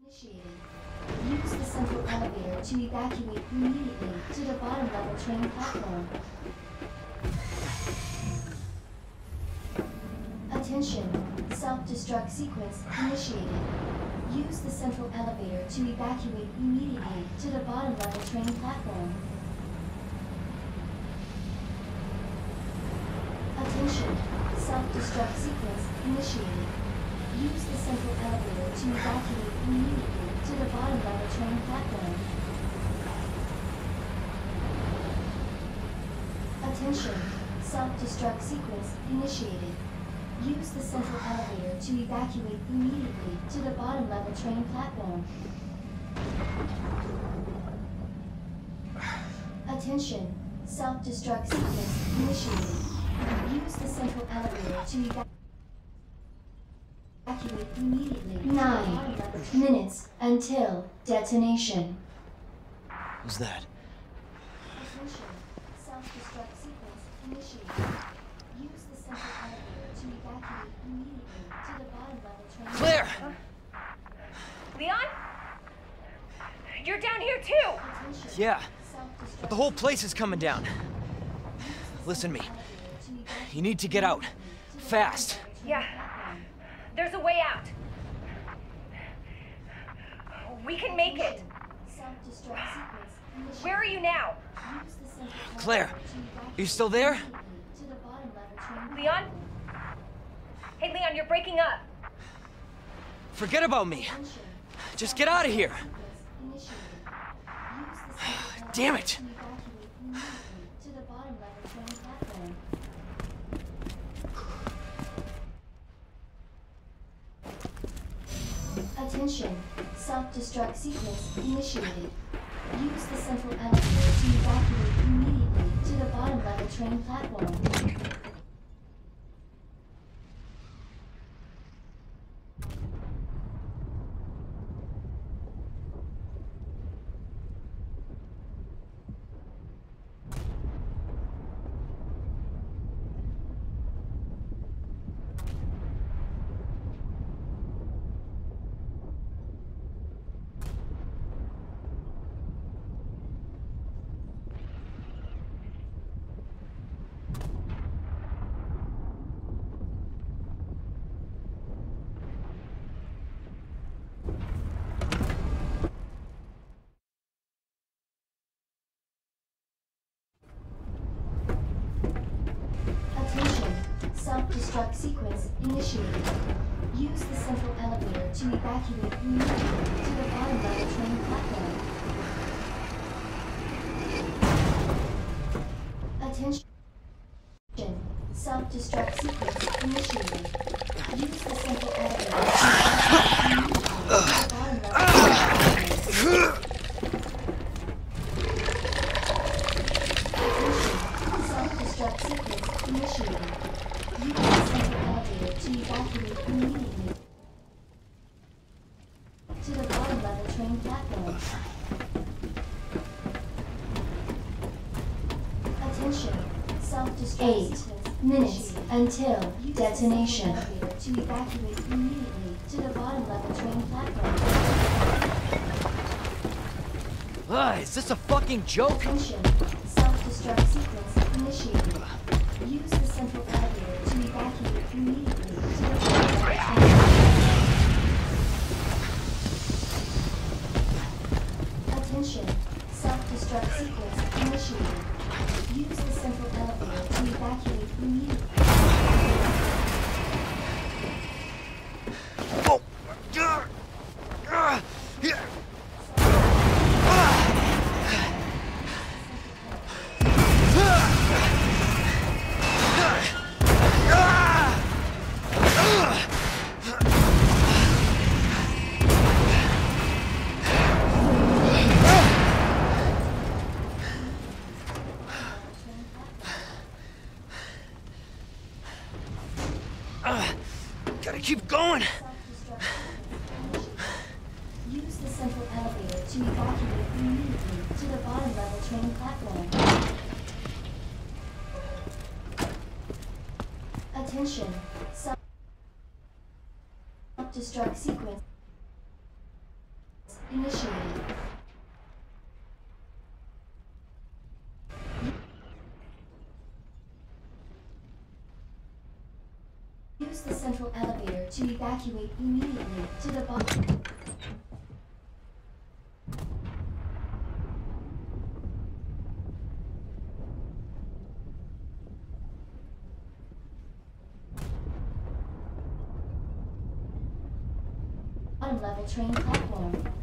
Initiated. Use the central elevator to evacuate immediately to the bottom level train platform. Attention. Self-destruct sequence initiated. Use the central elevator to evacuate immediately to the bottom level train platform. Attention. Self-destruct sequence initiated. Use the central elevator to evacuate immediately to the bottom level train platform. Attention. Self-destruct sequence initiated. Use the central elevator to evacuate immediately to the bottom level train platform. Attention. Self-destruct sequence initiated. Use the central elevator to evacuate immediately. 9 minutes until detonation. Who's that? Attention. Self-destruct sequence initiated. Use the central elevator to evacuate immediately to the bottom level train. Claire! Leon? You're down here too! Attention. Yeah, Self-destruct but the whole place is coming down. Listen to me. You need to get out. Fast. Yeah. There's a way out. We can make it. Self-destruct sequence initiated. Where are you now? Use the central Claire, elevator to evacuate you still there? immediately to the bottom level train. Leon? Hey Leon, you're breaking up. Forget about me. Attention. Just get out of here. Sequence initiated. Use the central Damn elevator it. to evacuate immediately to the bottom level train platform. Attention. Self-destruct sequence initiated. Use the central elevator to evacuate immediately to the bottom level train platform. Attention. Self-destruct sequence initiated. Use the central elevator to evacuate immediately to the bottom level train platform. Attention. Self-destruct sequence initiated. Use the central elevator to evacuate immediately to the bottom level train platform. Self-destruct sequence initiated. Use the central elevator to evacuate immediately to the bottom level train platform. Attention. Self-destruct 8 minutes until detonation. Elevator to evacuate immediately to the bottom level train platform. Is this a fucking joke? Attention. Self-destruct sequence initiated. Use the central elevator to evacuate immediately to the bottom level train platform. Attention. Self-destruct sequence initiated. Use the central elevator to evacuate immediately. Oh. Gotta keep going. Self-destruct sequence initiated. Use the central elevator to evacuate immediately to the bottom level train platform. Attention. Self-destruct sequence initiated. Use the central elevator to evacuate immediately to the bottom. Bottom level train platform.